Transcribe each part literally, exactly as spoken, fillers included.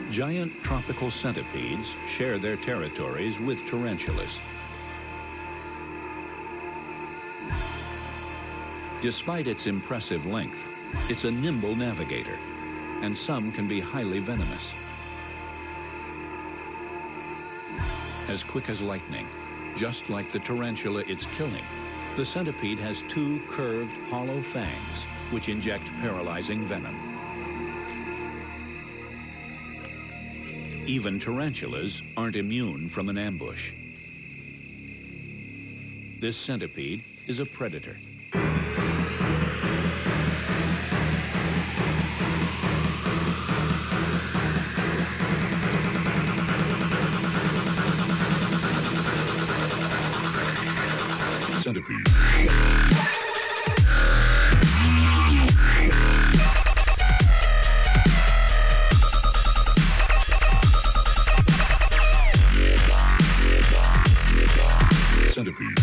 Giant tropical centipedes share their territories with tarantulas. Despite its impressive length, it's a nimble navigator, and some can be highly venomous. As quick as lightning, just like the tarantula it's killing, the centipede has two curved, hollow fangs which inject paralyzing venom. Even tarantulas aren't immune from an ambush. This centipede is a predator. Centipede. Centipede.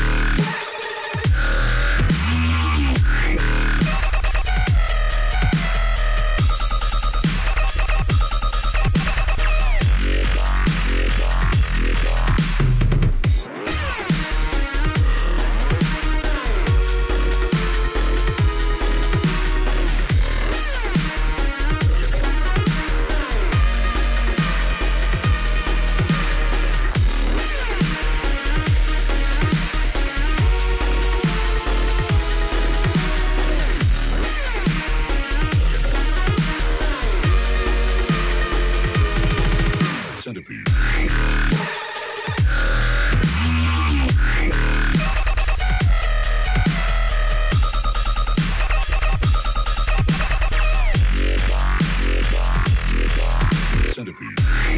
Centipede. Centipede.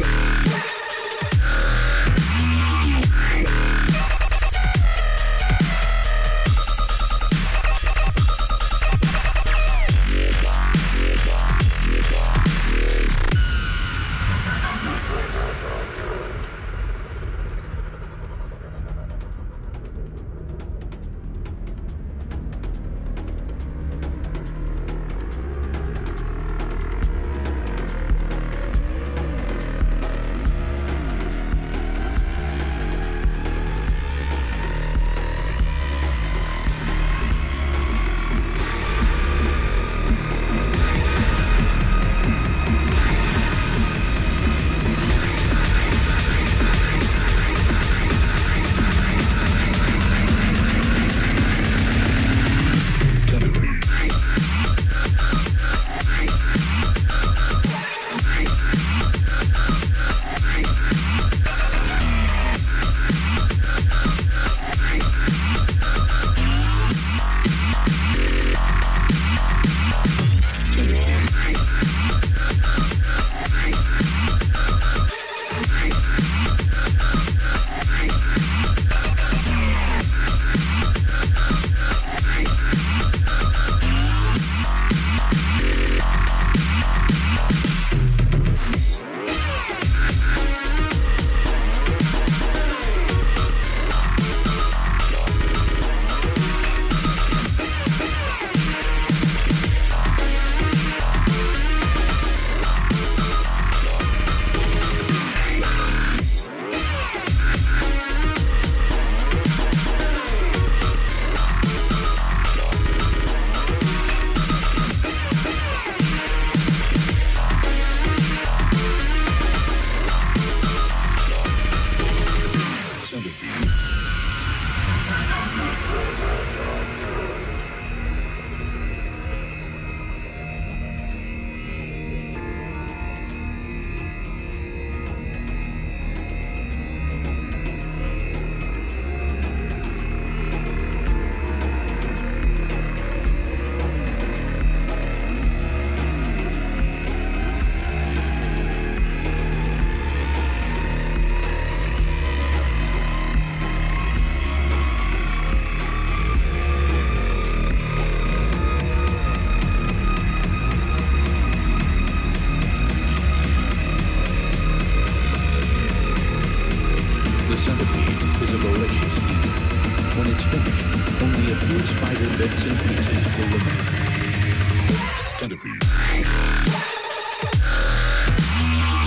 spider bits and pieces will remain. Centipede.